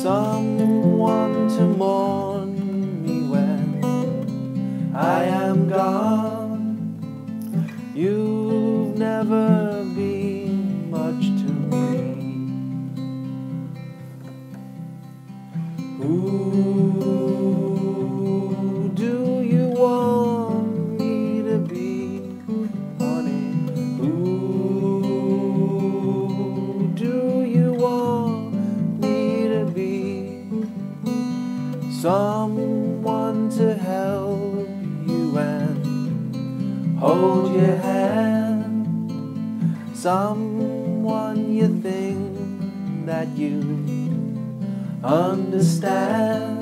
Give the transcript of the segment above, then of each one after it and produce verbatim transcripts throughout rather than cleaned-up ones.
someone to mourn me when I am gone. You've never been much to me. Who do you want me to be, honey? Who do you want me to be? Someone to help you and hold your hand, someone you think that you understand.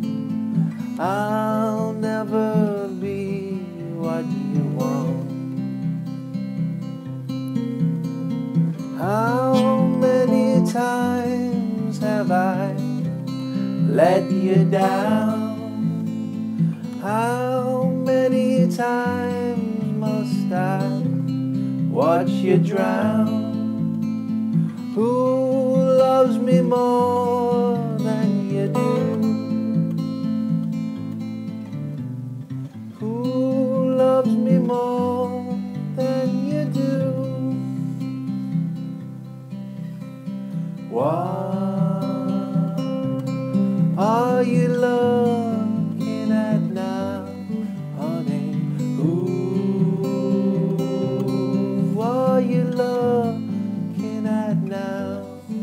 I'll never be what you want. How many times have I let you down? How many times must I watch you drown? Who loves me more than you do? Who loves me more than you do? What are you looking at now, honey? Who are you looking at now?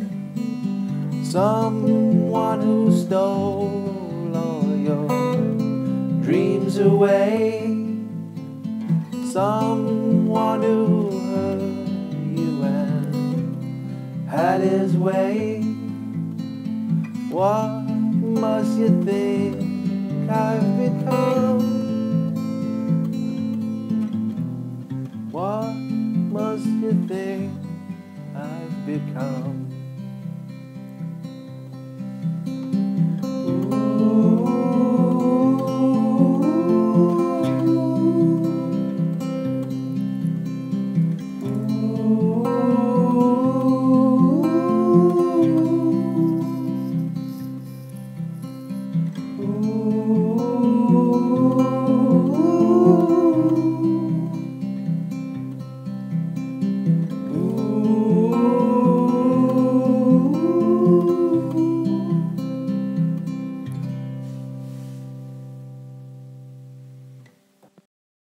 Someone who stole all your dreams away, someone who hurt you and had his way. What must you think I've become? What must you think I've become?